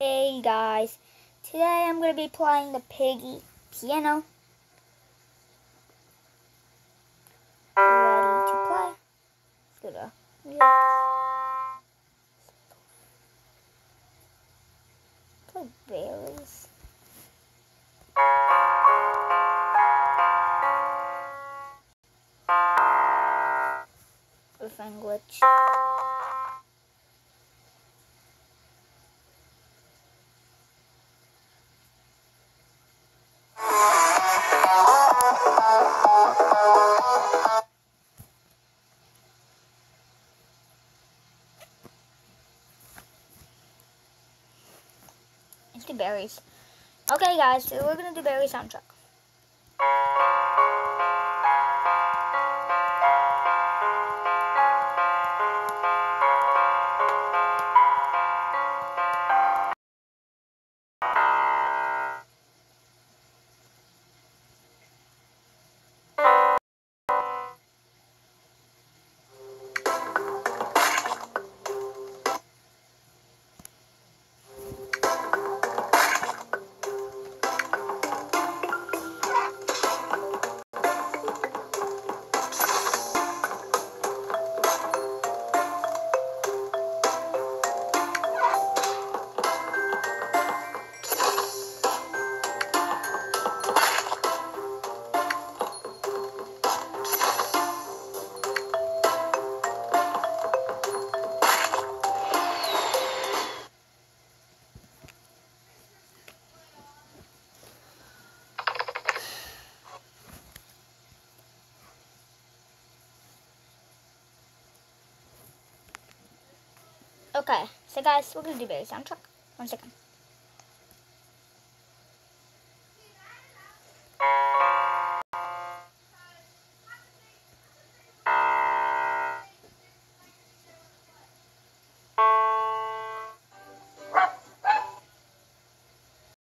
Hey guys, today I'm going to be playing the piggy piano. Ready to play? Let's go to music. Play berries. If I'm glitch. Let's do berries. Okay guys, so we're gonna do berry soundtrack. Okay, so guys, we're gonna do berry soundtrack. 1 second.